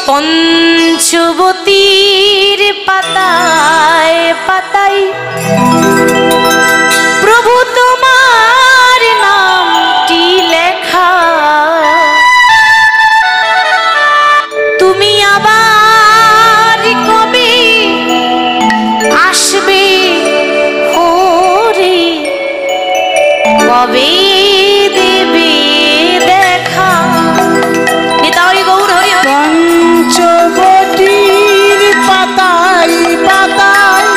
পঞ্চবতীর পাতায় পাতায় প্রভু তোমার নামটি লেখা। তুমি আবার কবে আসবে ওরে, কবে দেবে দেখা। নিতাই গৌর হরি হরি। পঞ্চবটির পাতায় পাতায়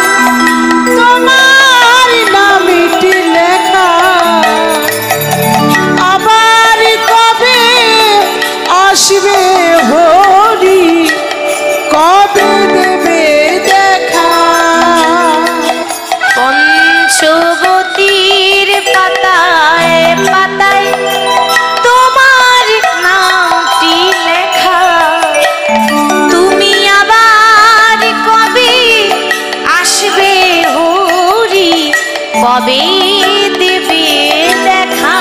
তোমার নামটি লেখা, আবার কবে আসবে হরি, কবে দেবে দেখা। পঞ্চবতীর পাতায় পাতায় তোমার নামটি লেখা। তুমি আবার কবে আসবে হরি, কবে দেবে দেখা।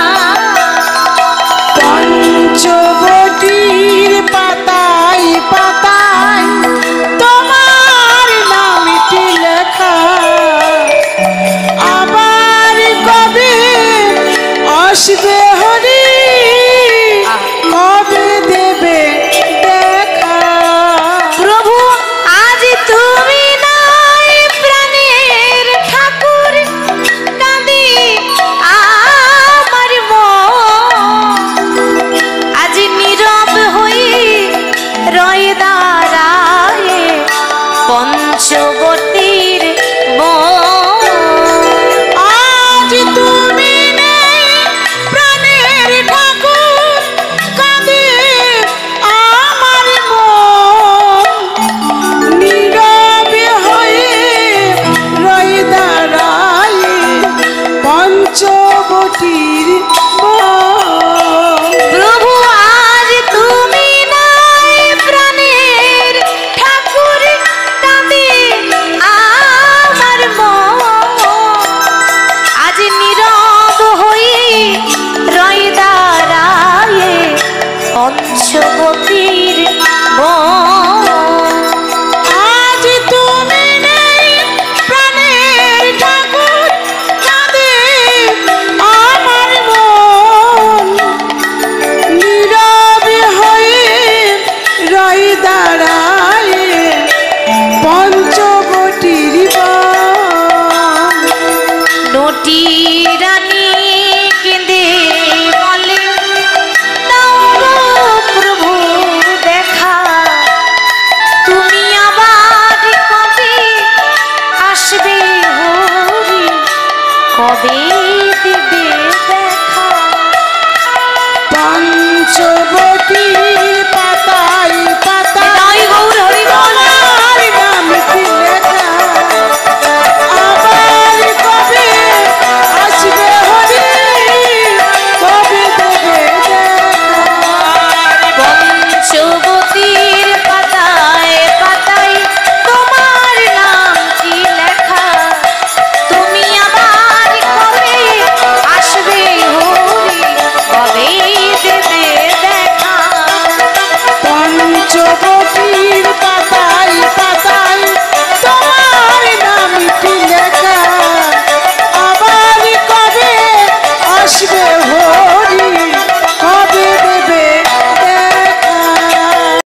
পঞ্চবটির পাতায় পাতায় তোমার নামটি লেখা, আবার কবে আসবে হরি, কবে দেবে দেখা। প্রভু আজ তুমি নাই প্রাণের ঠাকুর, কাঁদে আমার মন। আজ নীরব হয়ে রয়ে দাঁড়ায় পঞ্চবতীর বন। আজ তুমি নেই প্রাণের ঠাকুর, কাঁদে আমার মন। নীরবে হয়ে রয়ে দাঁড়ায় পঞ্চবটির বন। প্রভু আজ তুমি নাই প্রাণের ঠাকুর, কাঁদে আমার মন। আজ নীরব হয়ে রয়ে দাঁড়ায় পঞ্চবতীর বন। আজ তুমি নেই প্রাণের ঠাকুর, কাঁদে আমার মন। নীরবে হয়ে রয়ে দাঁড়ায় পঞ্চবটির বন। নটি রানী